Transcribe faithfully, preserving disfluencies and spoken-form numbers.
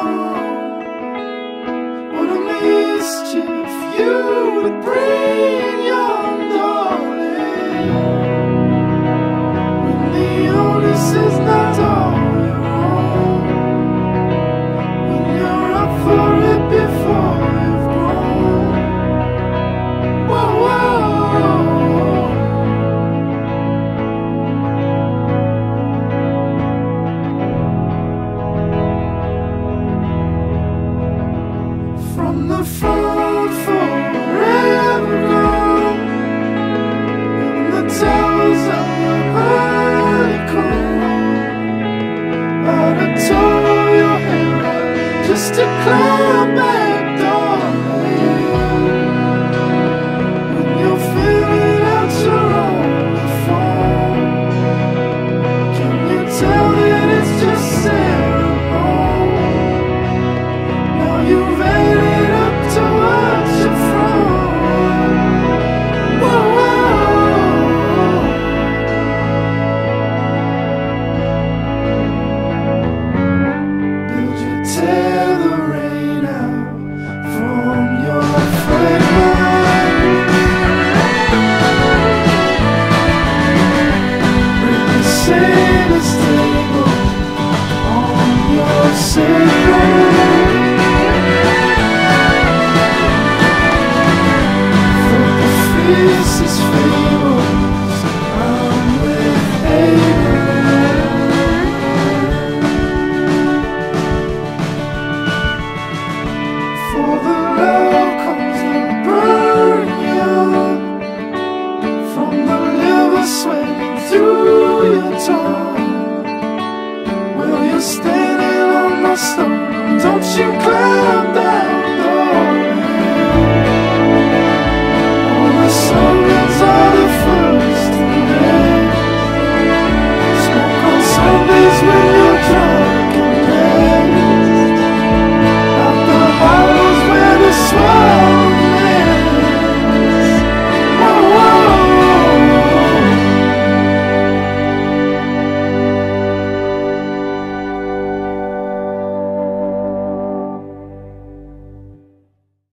on. What a mischief you would bring, young darling, when the onus is not all your own, when you're up for it before you've grown. Whoa, whoa. From the phone forever gone, in the towers of the honeycomb, out of tow your hair just to climb back, darling. When you're filling out your only phone, can you tell that it's just ceremony? Now you've added up to watch it from. Whoa, whoa. Did you tear the rain out from your fragment? Bring the sailor's table on your sailboat. This is fables I'm with Abraham. For the love comes to burn young, from the liver swelling through your tongue. Well, you're standing on my stone, don't you climb